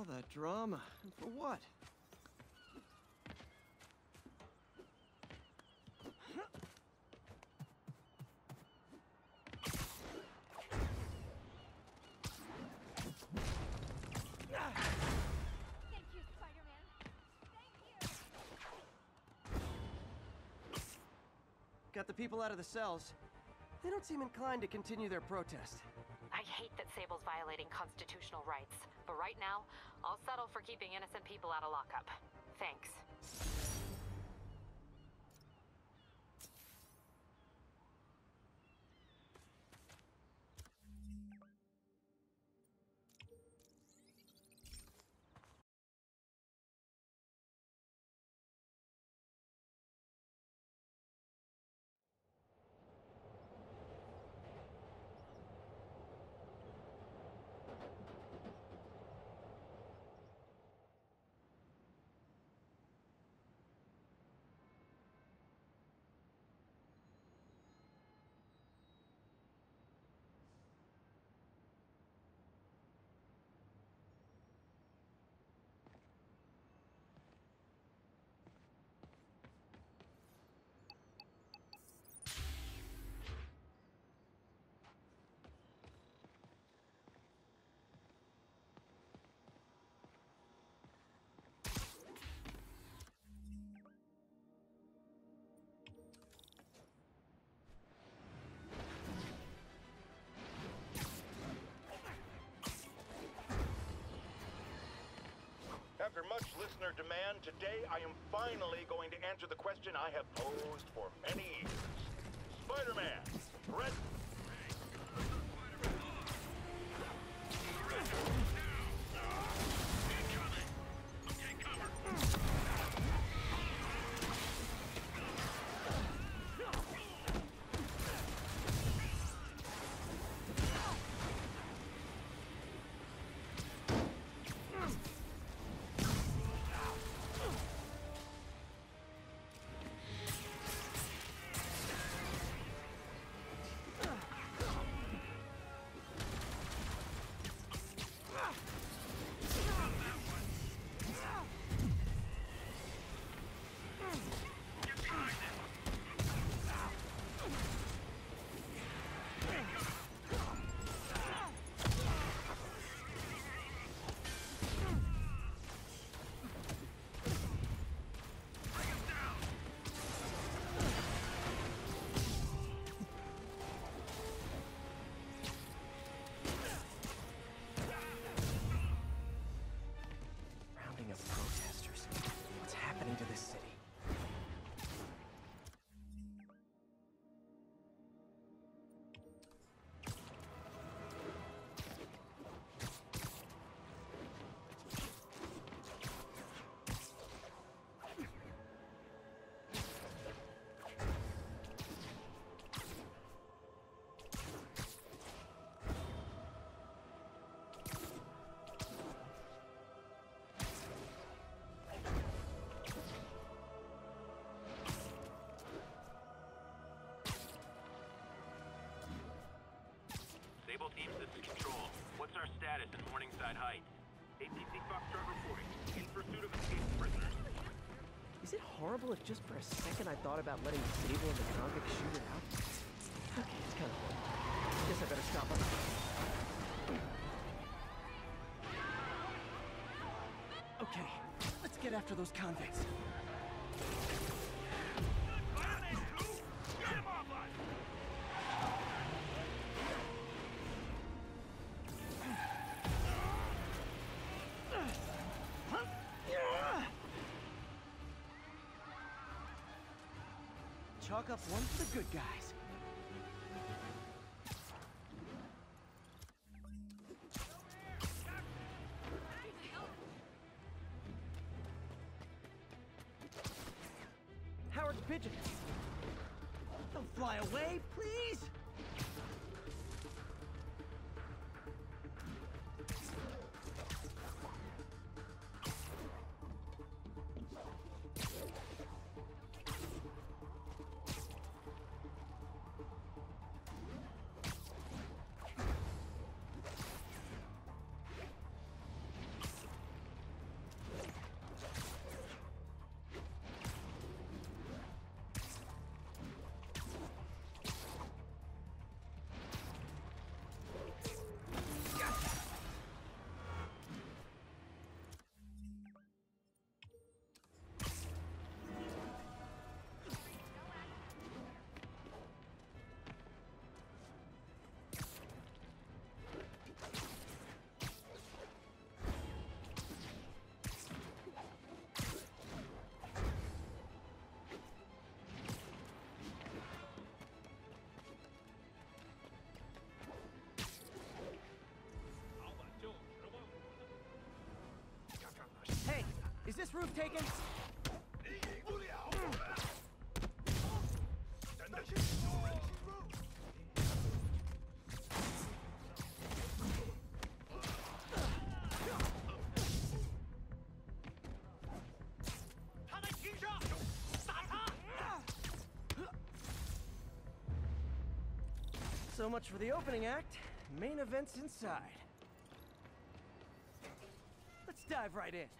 All that drama, and for what? Thank you, Spider-Man. Thank you. Got the people out of the cells. They don't seem inclined to continue their protest. I hate that Sable's violating constitutional rights, but right now, I'll settle for keeping innocent people out of lockup. Thanks. After much listener demand, today I am finally going to answer the question I have posed for many years. Spider-Man, threat... Of protesters. What's happening to this city? Sable teams, this is Control. What's our status in Morningside Heights? ATC Foxtrot reporting. In pursuit of escaped prisoners. Is it horrible if just for a second I thought about letting Sable and the convict shoot it out? Okay, it's kind of horrible. Guess I better stop by. Okay, let's get after those convicts. Get him off us! Chalk up one for the good guys. Howard's pigeon. Don't fly away, please! Is this roof taken? So much for the opening act. Main event's inside. Let's dive right in.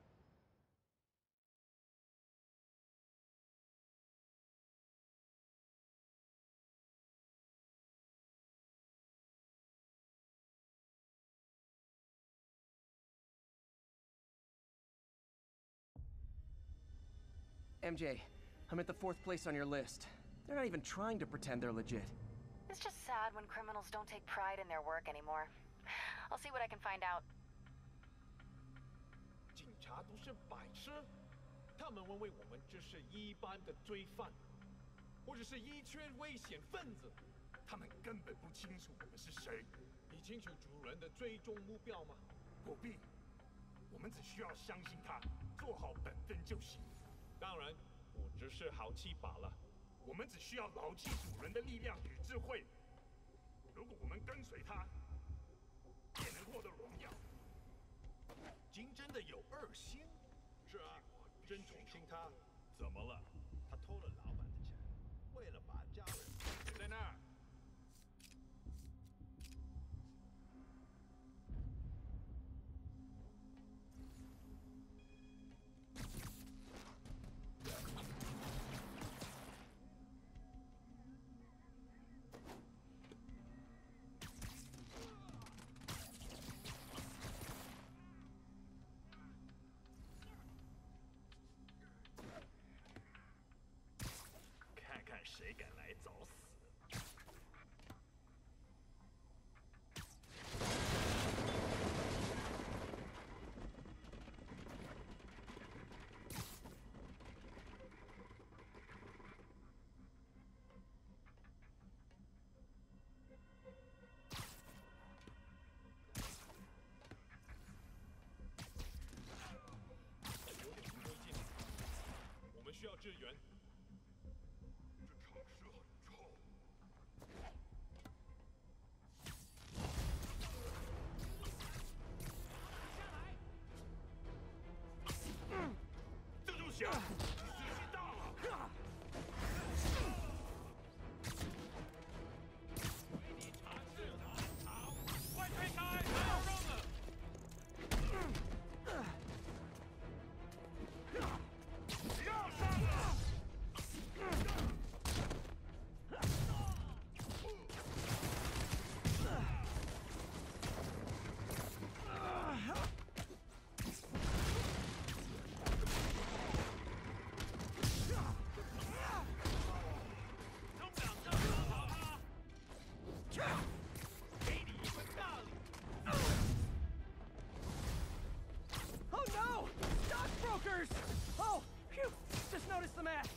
MJ, I'm at the 4th place on your list. They're not even trying to pretend they're legit. It's just sad when criminals don't take pride in their work anymore. I'll see what I can find out. 警察都是白痴，他们认为我们只是一般的罪犯，或者是一群危险分子。他们根本不清楚我们是谁。你清楚主人的最终目标吗？不必，我们只需要相信他，做好本分就行。当然，我只是好奇罢了。我们只需要牢记主人的力量与智慧。如果我们跟随他，也能获得荣耀。金真的有2心？是啊，真宠幸他。怎么了？他偷了老板的钱，为了把家人在那儿。谁敢来找死？有点不对劲，我们需要支援。 下，时机到了！为你尝试尝尝，快推开，不要扔了！要上了！ Oh, phew! Just noticed the masks.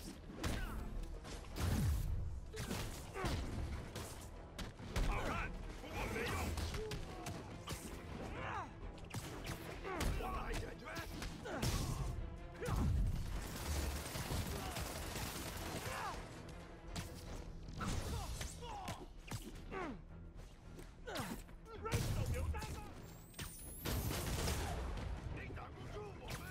好看，不过没用。我来解决。人手榴弹吗？你挡不住我们。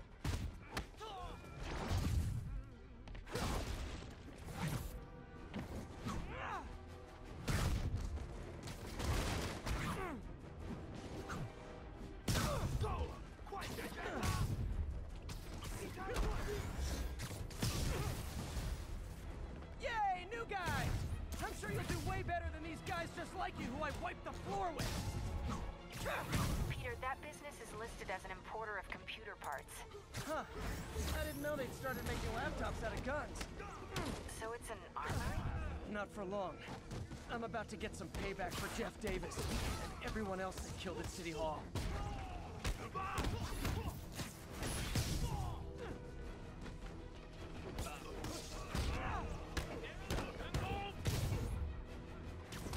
Yay, new guy! I'm sure you'll do way better than these guys just like you who I wiped the floor with. Peter, that business is listed as an importer of computer parts. Huh. I didn't know they'd started making laptops out of guns. So it's an armory? Not for long. I'm about to get some payback for Jeff Davis and everyone else they killed at City Hall.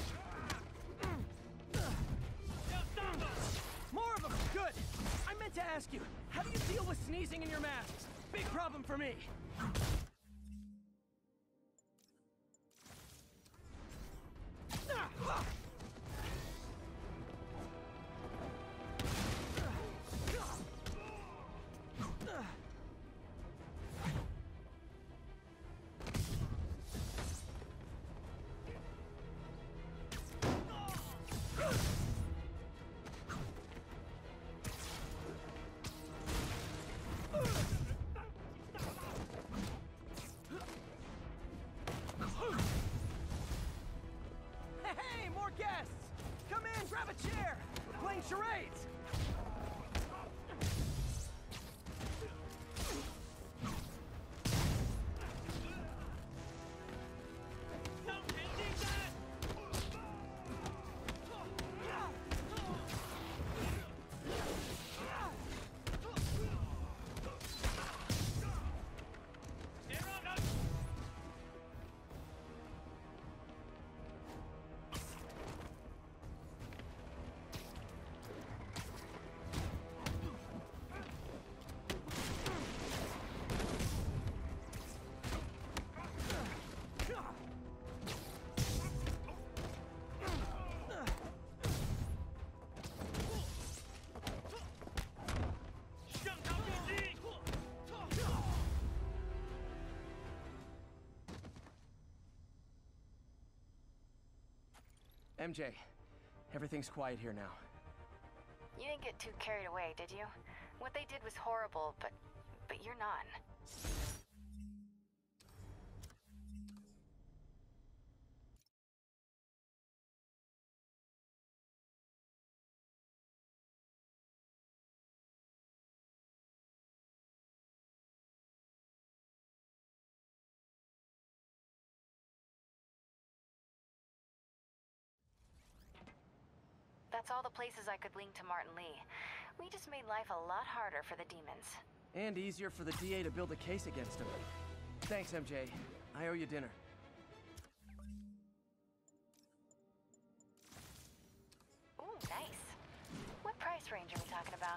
More of them! Good! I meant to ask you, how do you deal with sneezing in your masks? Big problem for me. Hey, more guests! Come in, grab a chair! We're playing charades! MJ, everything's quiet here now. You didn't get too carried away, did you? What they did was horrible, but you're not. That's all the places I could link to Martin Lee. We just made life a lot harder for the demons. And easier for the DA to build a case against him. Thanks, MJ. I owe you dinner. Ooh, nice. What price range are we talking about?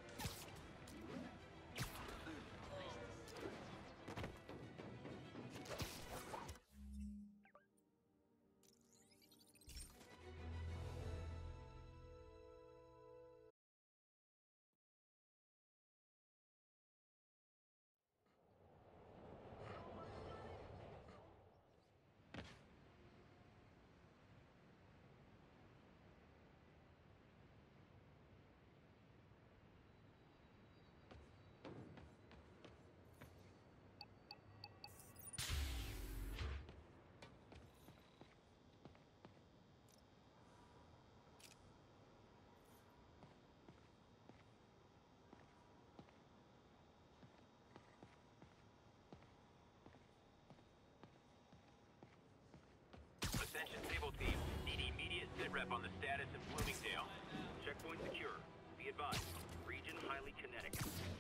Attention Sable team. Need immediate sitrep on the status in Bloomingdale. Checkpoint secure. Be advised. Region highly kinetic.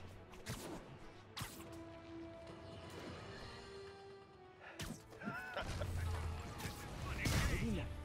Maybe not.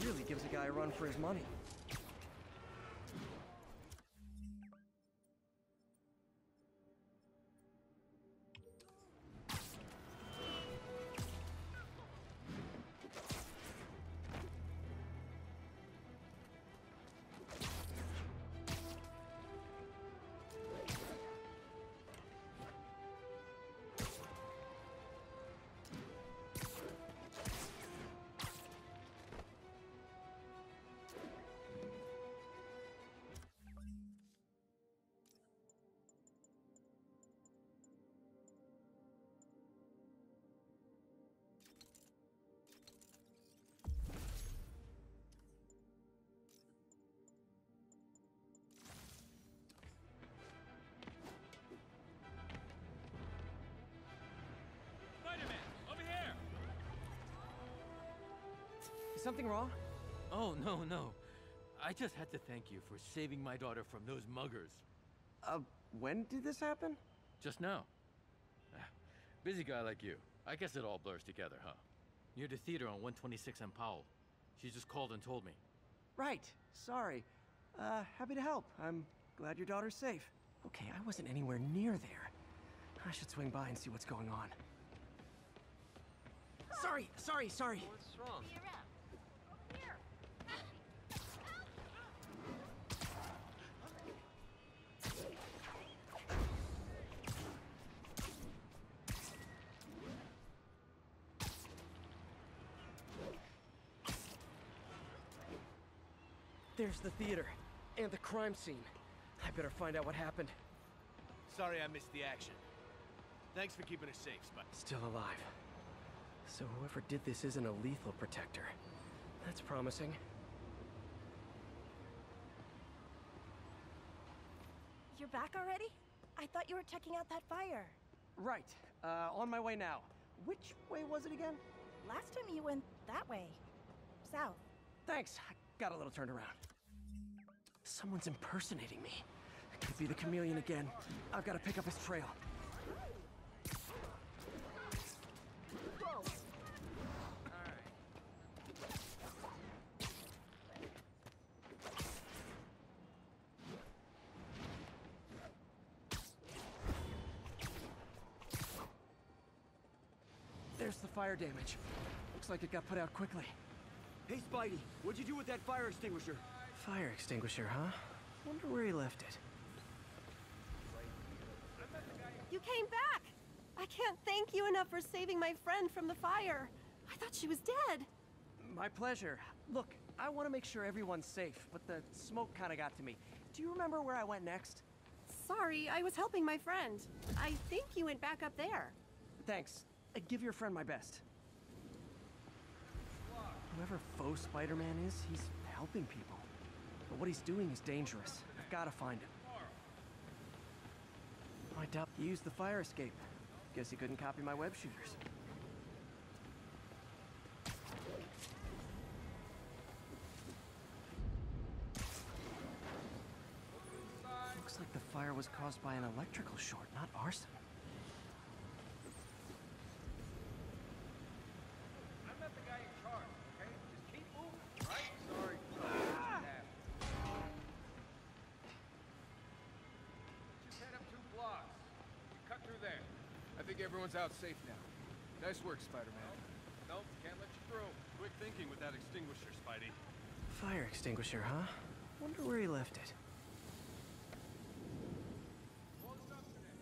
really gives a guy a run for his money. Spider-Man, over here! Is something wrong? Oh, no. I just had to thank you for saving my daughter from those muggers. When did this happen? Just now. Busy guy like you. I guess it all blurs together, huh? Near the theater on 126 and Powell. She just called and told me. Right. Sorry. Happy to help. I'm glad your daughter's safe. Okay, I wasn't anywhere near there. I should swing by and see what's going on. Sorry. What's wrong? Be around. Over here. There's the theater. And the crime scene. I better find out what happened. Sorry I missed the action. Thanks for keeping us safe, Spike. Still alive. So whoever did this isn't a lethal protector. That's promising. You're back already? I thought you were checking out that fire. Right. On my way now. Which way was it again? Last time you went that way. South. Thanks. I got a little turned around. Someone's impersonating me. It could be the chameleon again. I've got to pick up his trail. There's the fire damage. Looks like it got put out quickly. Hey, Spidey, what'd you do with that fire extinguisher? Fire extinguisher, huh? Wonder where he left it. You came back! I can't thank you enough for saving my friend from the fire. I thought she was dead. My pleasure. Look, I want to make sure everyone's safe, but the smoke kind of got to me. Do you remember where I went next? Sorry, I was helping my friend. I think you went back up there. Thanks. Give your friend my best. Whoever faux Spider-Man is, he's helping people. But what he's doing is dangerous. I've got to find him. I doubt he used the fire escape. Guess he couldn't copy my web shooters. Looks like the fire was caused by an electrical short, not arson. I'm not the guy in charge, okay? Just keep moving, right? Sorry. Just head up 2 blocks. You cut through there. I think everyone's out safe now. Nice work, Spider-Man. Nope, can't let you through. Quick thinking with that extinguisher, Spidey. Fire extinguisher, huh? Wonder where he left it. Closed up today.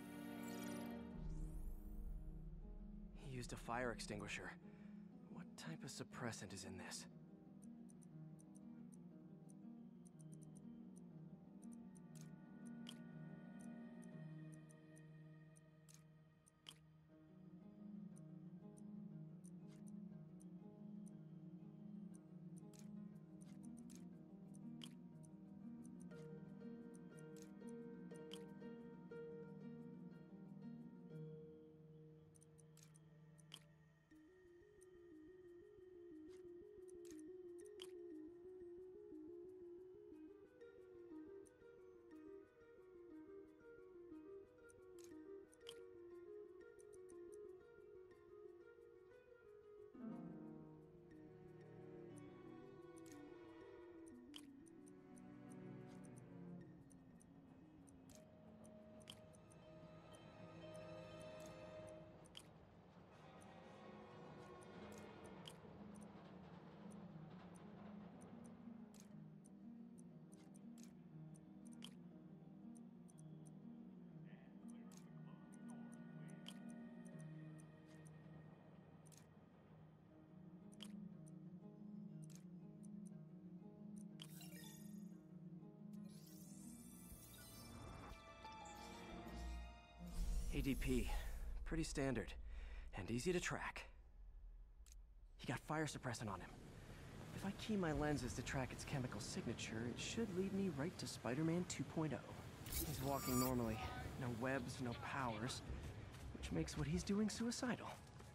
He used a fire extinguisher. What type of suppressant is in this? ADP. Pretty standard. And easy to track. He got fire suppressant on him. If I key my lenses to track its chemical signature, it should lead me right to Spider-Man 2.0. He's walking normally. No webs, no powers. Which makes what he's doing suicidal.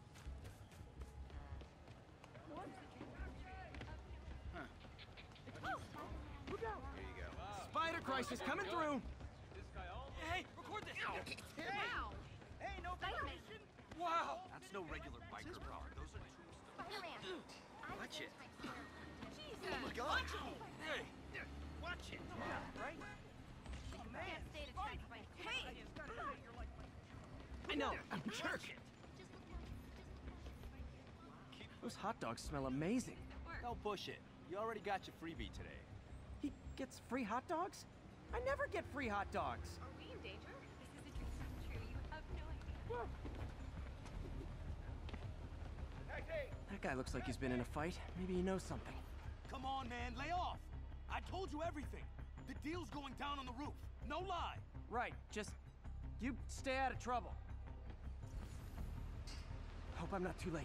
Spider crisis coming through! Hey, record this! Wow! Hey, no Spider-Man! Wow! That's no regular biker power. Those are Spider-Man! Watch it. Jesus! Oh my god! Hey! Watch it! Yeah, right? Can't stay to track Spider. Hey! I know, I'm a jerk! Those hot dogs smell amazing. No bullshit. You already got your freebie today. He gets free hot dogs? I never get free hot dogs! Are we in danger? This is a dream come true. You have no idea. That guy looks like he's been in a fight. Maybe he knows something. Come on, man, lay off! I told you everything. The deal's going down on the roof. No lie. Right, just... you stay out of trouble. Hope I'm not too late.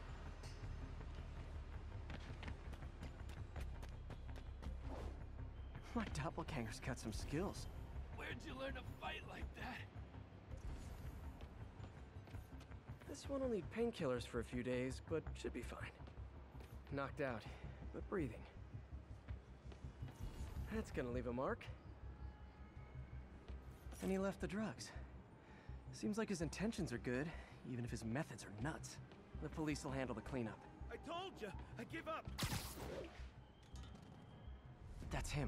My doppelganger's got some skills. Where'd you learn to fight like that? This one will need painkillers for a few days, but should be fine. Knocked out, but breathing. That's gonna leave a mark. And he left the drugs. Seems like his intentions are good, even if his methods are nuts. The police will handle the cleanup. I told you, I give up. That's him.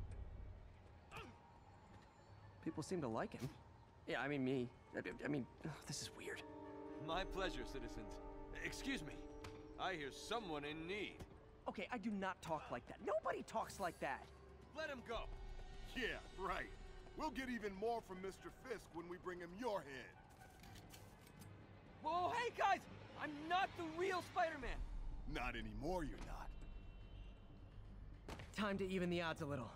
People seem to like him. Yeah, I mean me. I mean, this is weird. My pleasure, citizens. Excuse me. I hear someone in need. Okay, I do not talk like that. Nobody talks like that. Let him go. Yeah, right. We'll get even more from Mr. Fisk when we bring him your head. Whoa, hey guys! I'm not the real Spider-Man! Not anymore, you're not. Time to even the odds a little.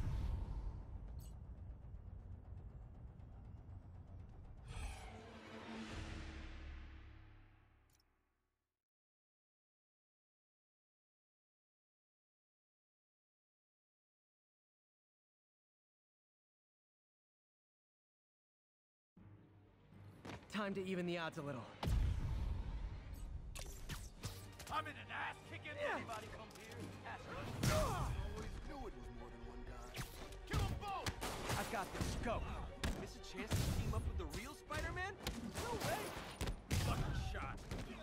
Time to even the odds a little. I'm in an ass-kicking anybody come here. Always knew it was more than one guy. Kill them both! I've got this. Go. Miss a chance to team up with the real Spider-Man? No way! Lucky shot.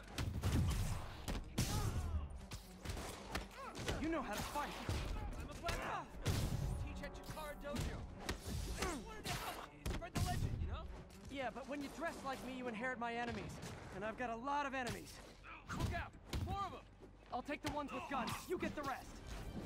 You know how to fight. I'm a black belt. Teach at Chikara Dojo. I just wanted to help you. Spread the legend, you know? Yeah, but when you dress like me, you inherit my enemies. And I've got a lot of enemies. Look out! More of them! I'll take the ones with guns. You get the rest.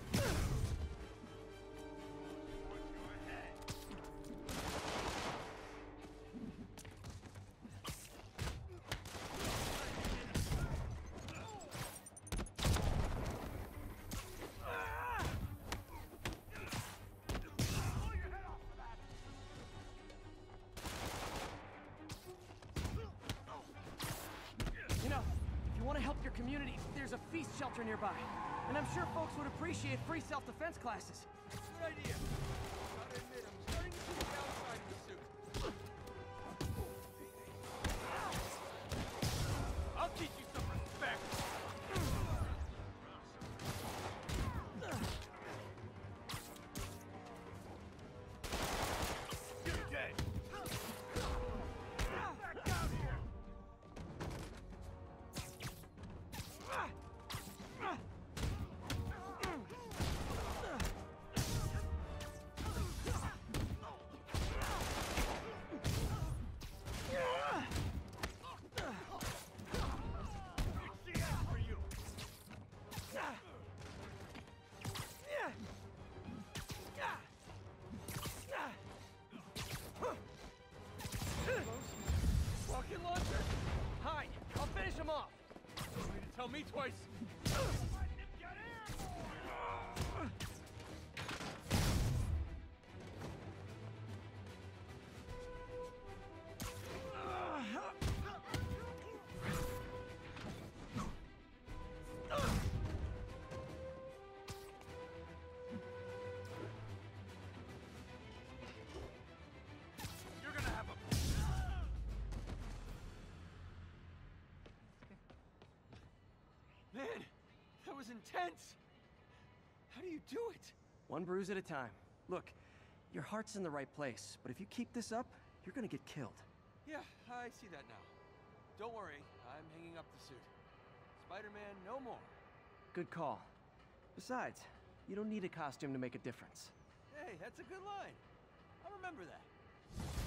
You know, if you want to help your community, there's a feast shelter nearby. And I'm sure folks would appreciate free self-defense classes. Good idea. Gotta admit, I'm starting to see the downside of the suit. I'll teach you some respect. You're dead. Back down here. Rocket launcher? Hi, I'll finish him off. You need to tell me twice. was intense! How do you do it? One bruise at a time. Look, your heart's in the right place, but if you keep this up, you're gonna get killed. Yeah, I see that now. Don't worry, I'm hanging up the suit. Spider-Man no more. Good call. Besides, you don't need a costume to make a difference. Hey, that's a good line. I'll remember that.